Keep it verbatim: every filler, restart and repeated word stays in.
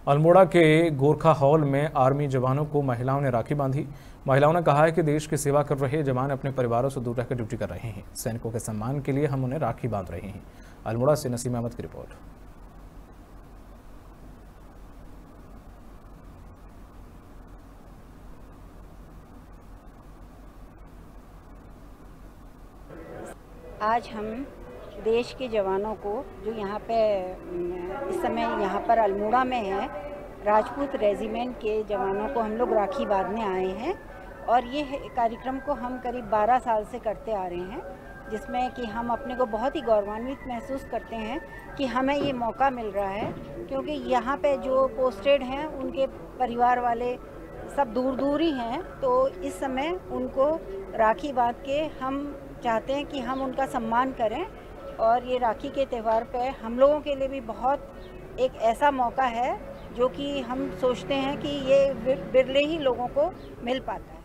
अल्मोड़ा के गोरखा हॉल में आर्मी जवानों को महिलाओं ने राखी बांधी। महिलाओं ने कहा है कि देश की सेवा कर रहे जवान अपने परिवारों से दूर रहकर ड्यूटी कर रहे हैं। सैनिकों के सम्मान के लिए हम उन्हें राखी बांध रहे हैं। अल्मोड़ा से नसीम अहमद की रिपोर्ट। आज हम देश के जवानों को जो यहाँ पे इस समय यहाँ पर अल्मोड़ा में है, राजपूत रेजिमेंट के जवानों को हम लोग राखी बांधने आए हैं। और ये कार्यक्रम को हम करीब बारह साल से करते आ रहे हैं, जिसमें कि हम अपने को बहुत ही गौरवान्वित महसूस करते हैं कि हमें ये मौका मिल रहा है, क्योंकि यहाँ पे जो पोस्टेड हैं उनके परिवार वाले सब दूर दूर ही हैं। तो इस समय उनको राखी बांध के हम चाहते हैं कि हम उनका सम्मान करें। और ये राखी के त्यौहार पे हम लोगों के लिए भी बहुत एक ऐसा मौका है जो कि हम सोचते हैं कि ये बिरले ही लोगों को मिल पाता है।